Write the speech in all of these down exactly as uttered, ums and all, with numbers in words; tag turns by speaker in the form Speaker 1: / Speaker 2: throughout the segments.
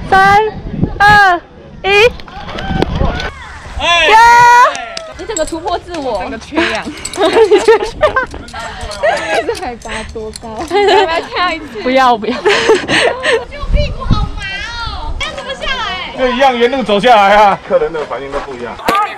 Speaker 1: 三、二、一，耶！
Speaker 2: 你整个突破自我，整个缺氧。
Speaker 1: 你缺氧？
Speaker 2: 这海拔多高？要不要跳一次？
Speaker 1: 不要不要。
Speaker 3: 就屁股好麻哦，这样怎么下来？
Speaker 4: 就一样原路走下来啊，客人的反应都不一样。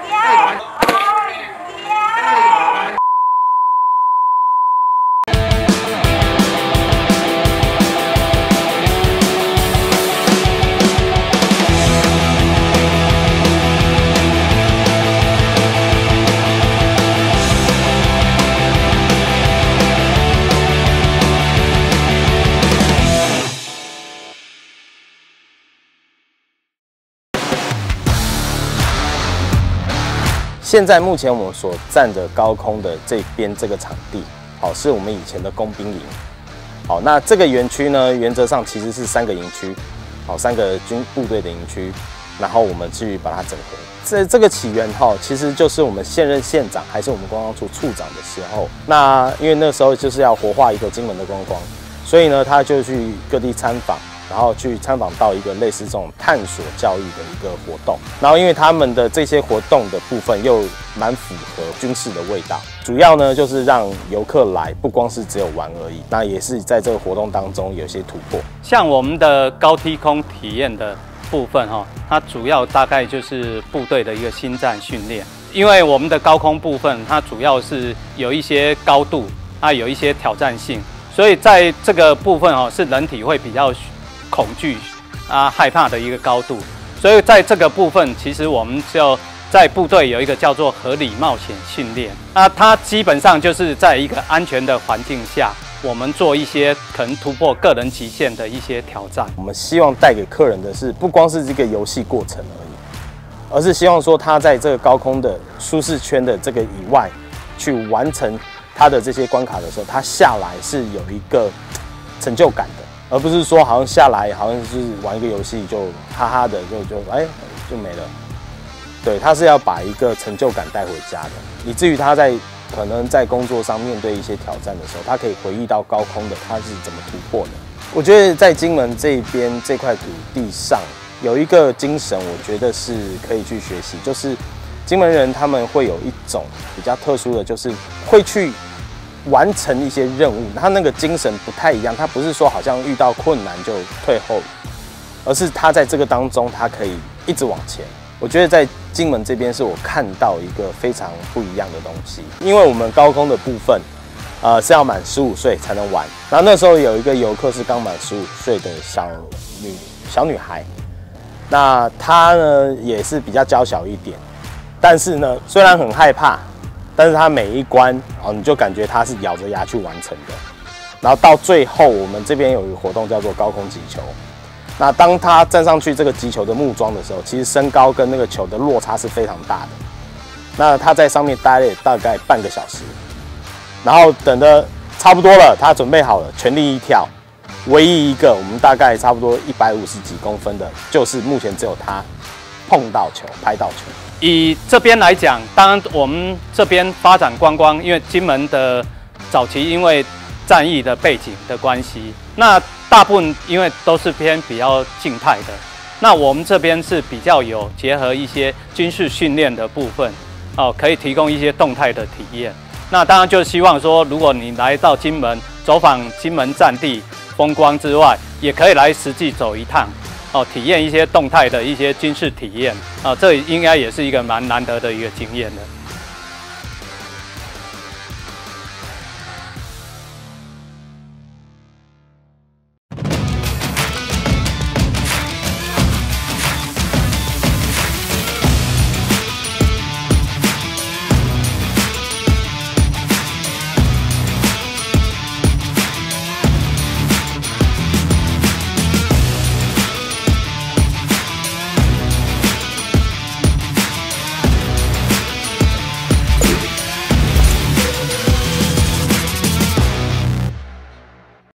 Speaker 5: 现在目前我们所站的高空的这边这个场地，好，是我们以前的工兵营。好，那这个园区呢，原则上其实是三个营区，好，三个军部队的营区，然后我们去把它整合。这这个起源哈，其实就是我们现任县长还是我们观光处处长的时候，那因为那时候就是要活化一个金门的观光，所以呢，他就去各地参访。然后去参访到一个类似这种探索教育的一个活动，然后因为他们的这些活动的部分又蛮符合军事的味道，主要呢就是让游客来不光是只有玩而已，那也是在这个活动当中有些突破。
Speaker 6: 像我们的高低空体验的部分哈，它主要大概就是部队的一个心战训练，因为我们的高空部分它主要是有一些高度，它有一些挑战性，所以在这个部分哦是人体会比较恐惧啊、害怕的一个高度，所以在这个部分，其实我们就在部队有一个叫做合理冒险训练。那它基本上就是在一个安全的环境下，我们做一些可能突破个人极限的一些挑战。
Speaker 5: 我们希望带给客人的是，不光是这个游戏过程而已，而是希望说他在这个高空的舒适圈的这个以外，去完成他的这些关卡的时候，他下来是有一个成就感的。而不是说好像下来好像是玩一个游戏就哈哈的就就哎就没了，对，他是要把一个成就感带回家的，以至于他在可能在工作上面对一些挑战的时候，他可以回忆到高空的他是怎么突破的。我觉得在金门这边这块土地上有一个精神，我觉得是可以去学习，就是金门人他们会有一种比较特殊的，就是会去完成一些任务，他那个精神不太一样，他不是说好像遇到困难就退后，而是他在这个当中，他可以一直往前。我觉得在金门这边是我看到一个非常不一样的东西，因为我们高空的部分，呃是要满十五岁才能玩。然后那时候有一个游客是刚满十五岁的小女小女孩，那她呢也是比较娇小一点，但是呢虽然很害怕。但是它每一关哦，你就感觉它是咬着牙去完成的。然后到最后，我们这边有一个活动叫做高空击球。那当他站上去这个击球的木桩的时候，其实身高跟那个球的落差是非常大的。那他在上面待了大概半个小时，然后等的差不多了，他准备好了，全力一跳。唯一一个我们大概差不多一百五十几公分的，就是目前只有他碰到球、拍到球。
Speaker 6: 以这边来讲，当然我们这边发展观光，因为金门的早期因为战役的背景的关系，那大部分因为都是偏比较静态的，那我们这边是比较有结合一些军事训练的部分，哦，可以提供一些动态的体验。那当然就希望说，如果你来到金门走访金门战地风光之外，也可以来实际走一趟。哦，体验一些动态的一些军事体验啊，这应该也是一个蛮难得的一个经验的。